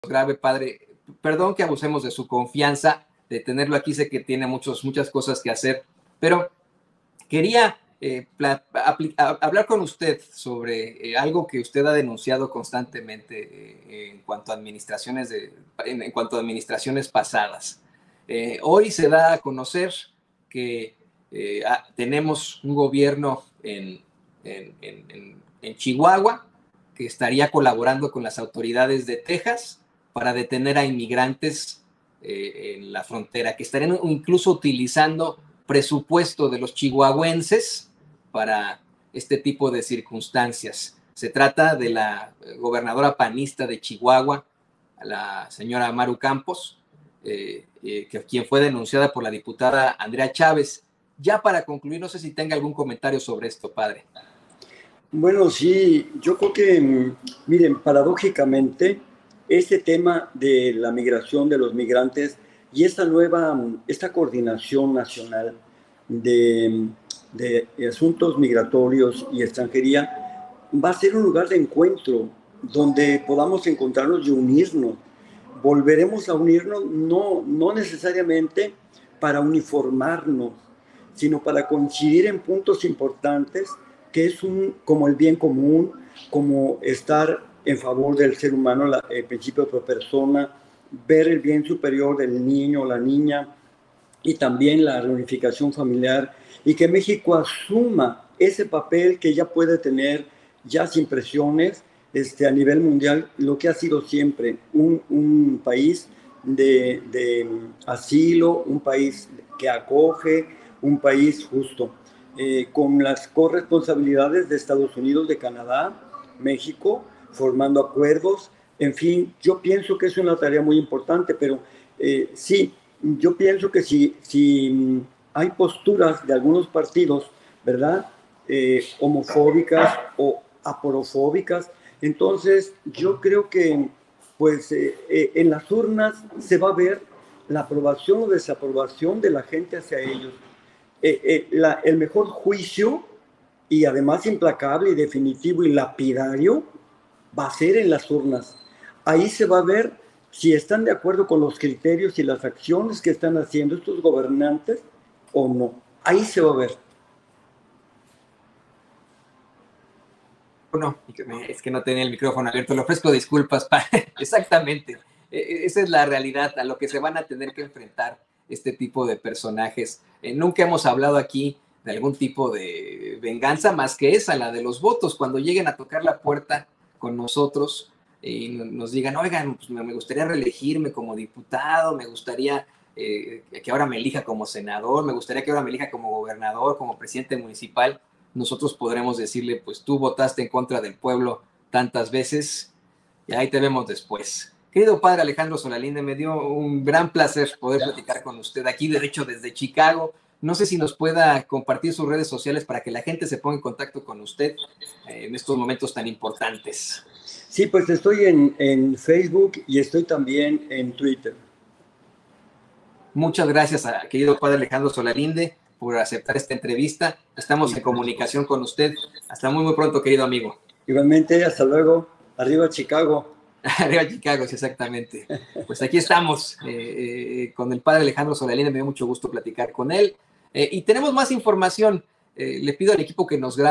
grave, padre. Perdón que abusemos de su confianza, de tenerlo aquí. Sé que tiene muchas cosas que hacer, pero quería hablar con usted sobre algo que usted ha denunciado constantemente en cuanto a en cuanto a administraciones pasadas. Hoy se da a conocer que tenemos un gobierno en Chihuahua que estaría colaborando con las autoridades de Texas para detener a inmigrantes en la frontera, que estarían incluso utilizando presupuesto de los chihuahuenses para este tipo de circunstancias. Se trata de la gobernadora panista de Chihuahua, la señora Maru Campos, quien fue denunciada por la diputada Andrea Chávez. Ya para concluir, no sé si tenga algún comentario sobre esto, padre. Bueno, sí, yo creo que, miren, paradójicamente, este tema de la migración de los migrantes y esta coordinación nacional de asuntos migratorios y extranjería va a ser un lugar de encuentro donde podamos encontrarnos y unirnos. Volveremos a unirnos no necesariamente para uniformarnos, sino para coincidir en puntos importantes que es como el bien común, como estar en favor del ser humano, el principio de persona, ver el bien superior del niño o la niña y también la reunificación familiar, y que México asuma ese papel que ya puede tener ya sin presiones a nivel mundial, lo que ha sido siempre un país de asilo, un país que acoge, un país justo. Con las corresponsabilidades de Estados Unidos, de Canadá, México, formando acuerdos. En fin, yo pienso que es una tarea muy importante, pero sí, yo pienso que si hay posturas de algunos partidos, ¿verdad? Homofóbicas o aporofóbicas, entonces yo creo que pues en las urnas se va a ver la aprobación o desaprobación de la gente hacia ellos. El mejor juicio, y además implacable y definitivo y lapidario, va a ser en las urnas. Ahí se va a ver si están de acuerdo con los criterios y las acciones que están haciendo estos gobernantes o no. Ahí se va a ver. Bueno, es que no tenía el micrófono abierto. Le ofrezco disculpas, padre. Exactamente. Esa es la realidad a lo que se van a tener que enfrentar este tipo de personajes. Nunca hemos hablado aquí de algún tipo de venganza más que esa, la de los votos. Cuando lleguen a tocar la puerta con nosotros y nos digan, oigan, pues me gustaría reelegirme como diputado, me gustaría que ahora me elija como senador, me gustaría que ahora me elija como gobernador, como presidente municipal. Nosotros podremos decirle, pues tú votaste en contra del pueblo tantas veces y ahí te vemos después. Querido padre Alejandro Solalinde, me dio un gran placer poder platicar con usted aquí, de hecho desde Chicago. No sé si nos pueda compartir sus redes sociales para que la gente se ponga en contacto con usted en estos momentos tan importantes. Sí, pues estoy en Facebook y estoy también en Twitter. Muchas gracias, querido padre Alejandro Solalinde, por aceptar esta entrevista. Estamos en comunicación con usted. Hasta muy pronto, querido amigo. Igualmente, hasta luego. Arriba Chicago. Arriba Chicago, sí, exactamente. Pues aquí estamos con el padre Alejandro Solalinde. Me dio mucho gusto platicar con él. Y tenemos más información. Le pido al equipo que nos grabe